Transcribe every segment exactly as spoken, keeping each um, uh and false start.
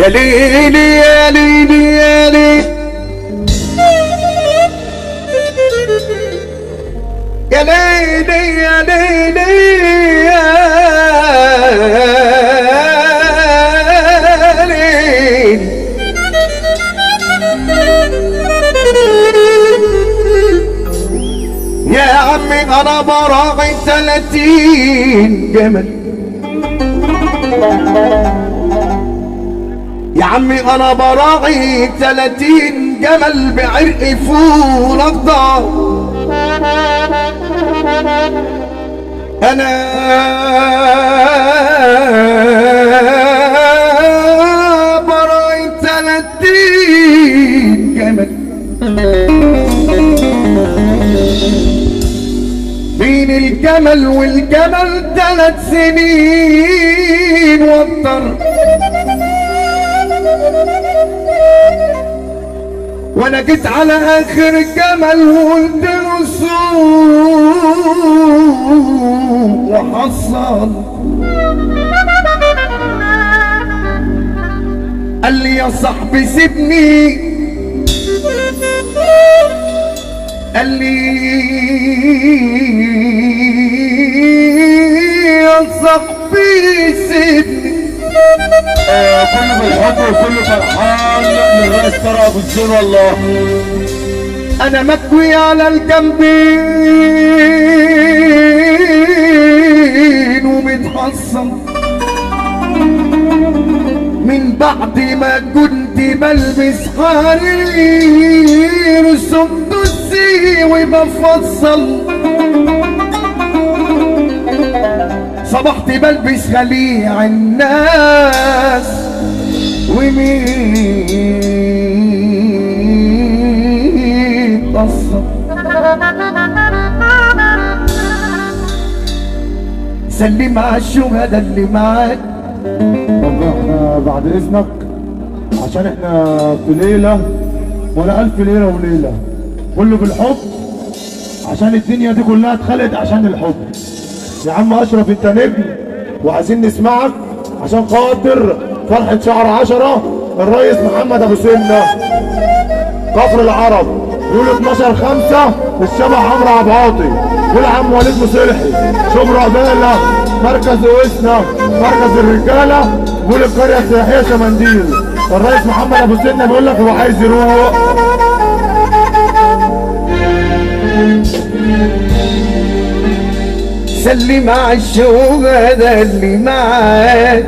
يا ليلي يا ليلي يا ليلي يا ليلي يا ليلي يا ليلي يا عمي انا براعي ثلاثين جمل يا عمي انا براعي ثلاثين جمل بعرق فول اخضر انا براعي ثلاثين جمل بين الجمل والجمل ثلاث سنين وطر وانا جيت على اخر الجمل وقلت له سوق وحصل قال لي يا صاحبي سيبني قال لي يا صاحبي سيبني آه كله بالحب وكله فرحان للرئيس طارق ابو الزين. والله انا مكوي على الجنبين ومتحصن من بعد ما كنت بلبس حرير سندسي وبفصل صبحت بلبس خليع الناس ومين تصل سلم على الشهداء اللي معاك. طب احنا بعد اذنك عشان احنا في ليله ولا الف ليله وليله كله بالحب عشان الدنيا دي كلها اتخلقت عشان الحب. يا عم اشرف انت نجم وعايزين نسمعك عشان خاطر فرحه شهر عشرة الريس محمد ابو سنه كفر العرب يقول اتناشر خمسة الشبح عمرو عبد العاطي والعم وليد مصلحي شبرا قباله مركز اوسنا مركز الرجاله بيقول القريه السياحيه شمنديل. الريس محمد ابو سنه بيقول لك هو عايز يروح. سلم على الشهداء اللي معاك.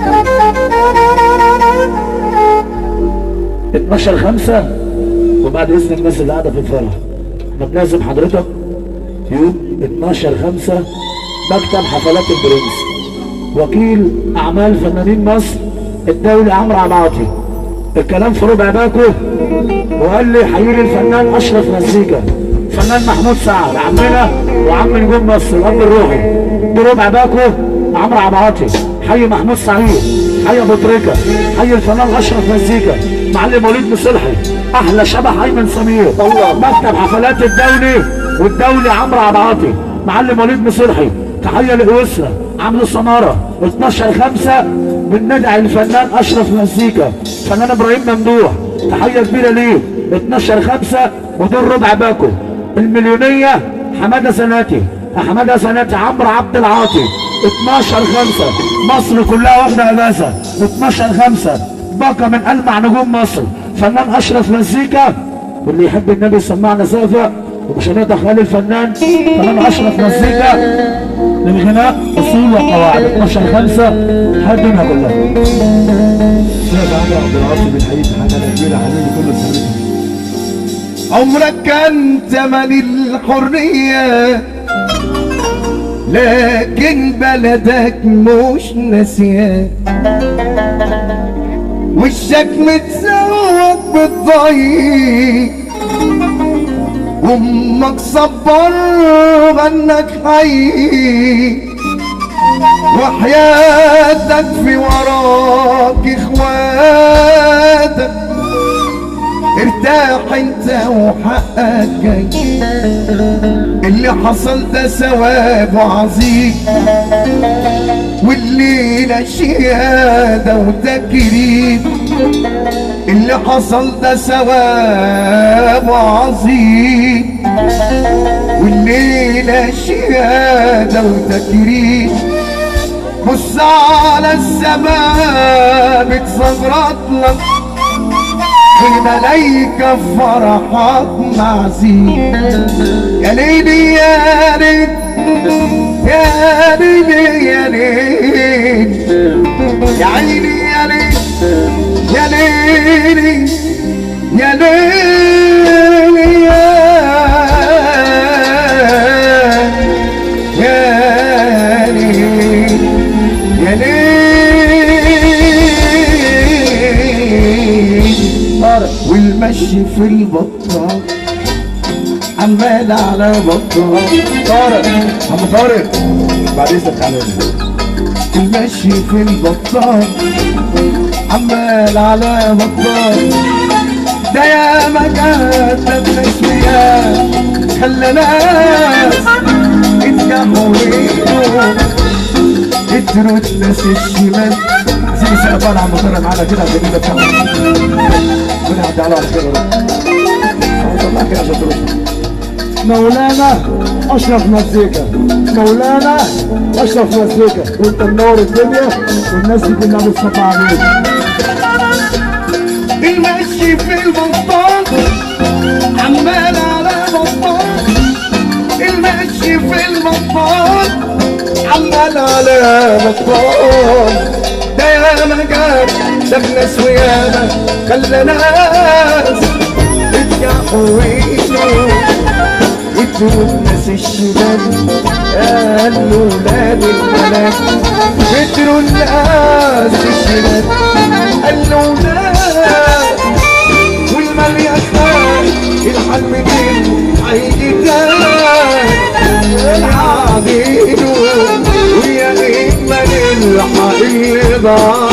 اتناشر خمسة وبعد اذن الناس اللي قاعده في الفرح احنا بنعزم حضرتك يوم اتناشر خمسة مكتب حفلات البرنس وكيل اعمال فنانين مصر الدولي عمرو عبد العاطي. الكلام في ربع باكو وقال لي حييلي الفنان اشرف مزيكا الفنان محمود سعد عمنا وعم نجوم مصر الاب الروحي بربع باكو عمرو عبد العاطي. حي محمود سعيد حي ابو تريكه حي الفنان اشرف مزيكا معلم وليد مصلحي احلى شبح ايمن سمير مكتب حفلات الدولي والدولي عمرو عبد العاطي معلم وليد مصلحي. تحيه لاسره عامل سماره اتناشر خمسة بندعي الفنان اشرف مزيكا فنان ابراهيم ممدوح تحيه كبيره ليه اتناشر خمسة ودور ربع باكو. المليونيه حماده سناتي حماده سناتي عمرو عبد العاطي اتناشر خمسة مصر كلها واخده اجازه. اتناشر خمسة باقه من ألمع نجوم مصر فنان اشرف مزيكا واللي يحب النبي يسمعنا سافة ومش هنقدر خلي الفنان فنان اشرف مزيكا للغناء اصول وقواعد. اتناشر خمسة حدنا كلها. شيخ عمرو عبد العاطي بنحييك حاجه كبيره حبيبي كله سلامتك. عمرك كان زمن الحريه لكن بلدك مش ناسياك وشك متزوج بالضيق وامك صبر عنك حي وحياتك في وراك اخواتك ارتاح انت وحقك جاي. اللي حصل ده ثواب عظيم والليلة شهادة وتكريم اللي حصل ده ثواب عظيم، والليلة شهادة وتكريم. بص على السماء بتزغرط لك والملايكة في فرحات معزين. يا ليلي يا ليل يا ليلي يا ليل يا عيني يا ليل يا ليلي يا ليلي يا ليل يا ليل. والمشي في البطال عمال على بطال. طارق عم طارق بعد اذنك تعالى. المشي في البطال عمال على بطال. ده يا مكان ده التسويات خلى ناس اتجمعوا ويقولوا اتروا ناس الشمال. زي سقفان عم طارق معانا كده الجميله بتاعتنا. ربنا يعدي على خير. طلع كده عشان تروح. مولانا اشرف مزيكا، مولانا اشرف مزيكا، وانت منور الدنيا والناس دي كلها بتصفى عليك. المشي في البطال عمال على بطال. المشي في البطال عمال على بطال. ده يا مجال ده بناس وياما خلى ناس اتجحوا ويقولوا اتروا الناس الشباب. قالوا ولاد البنات اتروا الناس الشباب. قالوا ولاد والمال يا خال الحلم دين هيجي تاني. العبيد ويا اجمل الحقيقه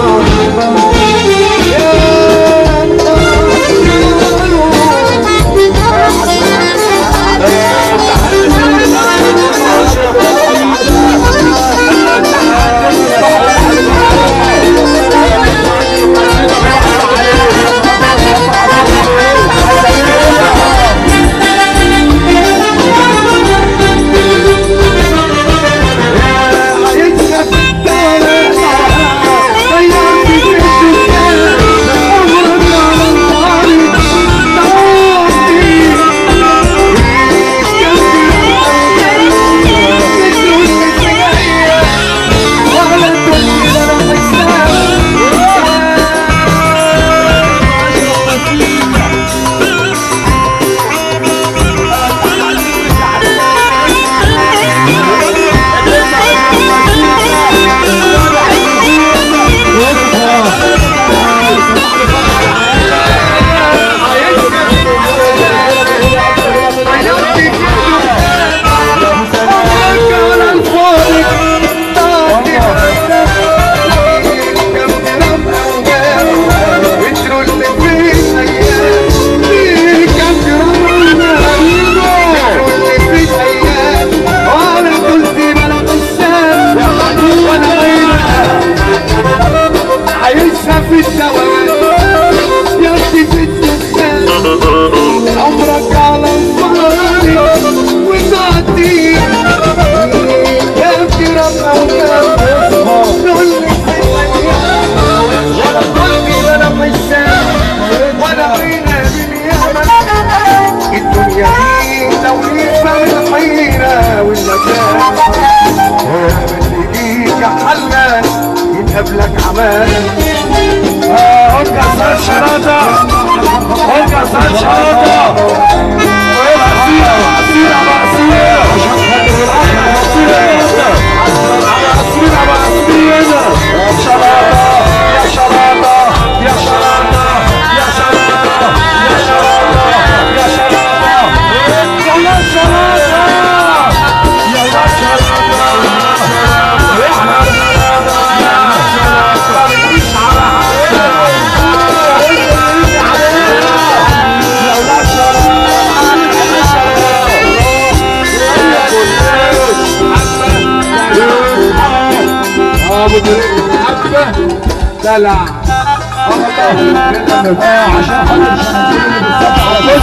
قبلك عمال. اه ارجع شراطة، ارجع شراطة، وعصير عصير على عصير، عصير على عصير، يا شراطة يا شراطة يا شراطة يا شراطة يا شراطة يا شراطة يلا شراطة يلا دلع عشان خاطر الشناتين اللي بالظبط على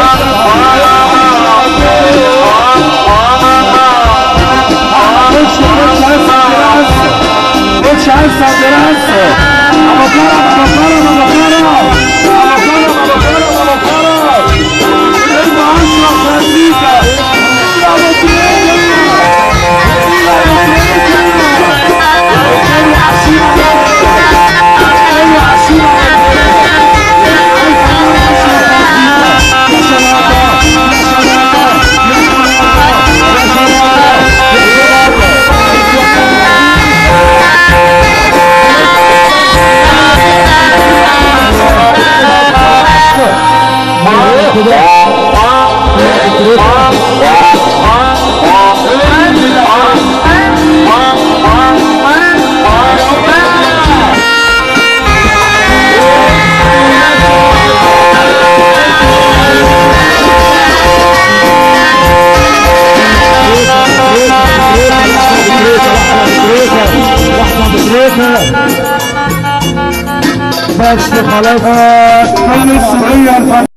خش هسه دراسه ابو كرم ابو كرم ابو كرم ابو كرم ابو كرم ابو كرم اربع اشرف مزيكا يا ابو تريكه يا ابو تريكه يا عشيره يا عشيره بس خلاص خلص صغير